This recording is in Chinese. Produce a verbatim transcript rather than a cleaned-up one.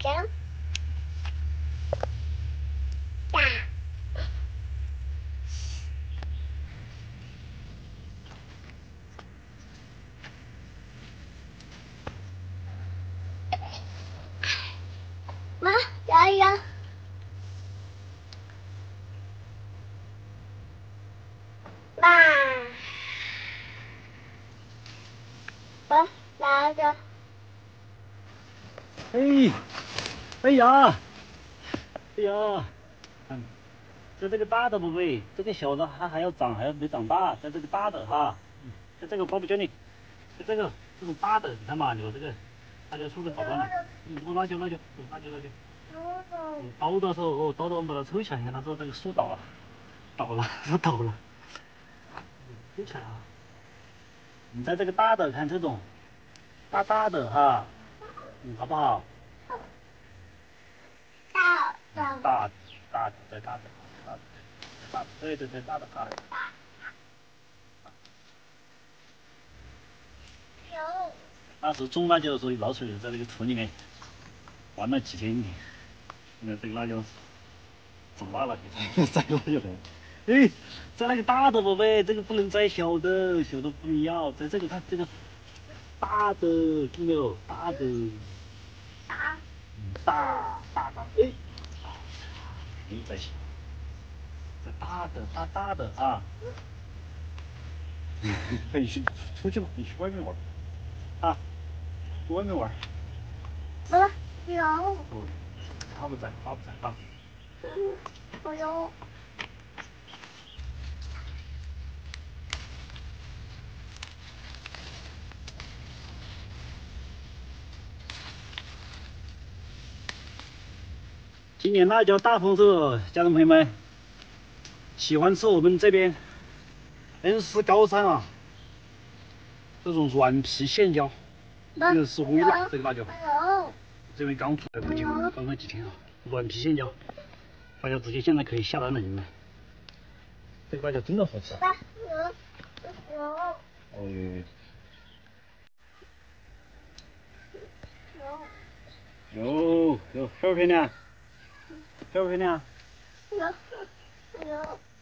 大。妈，摇一摇。爸，爸，拿着。 哎，哎呀，哎呀，嗯，这这个大的宝贝，这个小的还还要长，还要没长大，在这个大的哈，嗯，在这个宝贝教你，在这个这种大的，你看嘛，有这个，大家树的好端的，嗯，我拿酒拿酒，拿酒拿酒。嗯，倒的时候哦，倒到我们把它抽起来，你看它说这个树倒了，倒了，树倒了，抽起来啊。你在这个大的看这种，大大的哈，嗯，好不好？ 大大大大的再大的，大的大的，对对对，大的大的。 有。 那时候种辣椒的时候，老鼠在那个土里面玩了几天。你看这个辣椒长大了，摘过去了。哎，摘那个大的宝贝，这个不能摘小的，小的不能要。在这个看这个大的，看到没有？大的， 大大大大，哎，没摘小，这大的大大的啊。你去出去吧，你去外面玩啊，去外面玩。 妈妈有。 嗯，他不在，他不在啊。 我有。 今年辣椒大丰收，家人朋友们，喜欢吃我们这边恩施高山啊，这种软皮线椒，这个是微辣，这个辣椒，这边刚出来不久，刚刚几天啊，软皮线椒，大家直接现在可以下单了，你们，这个辣椒真的好吃。 爸，有有。 哎， 有有有，漂不漂亮？漂不漂亮？ 有有。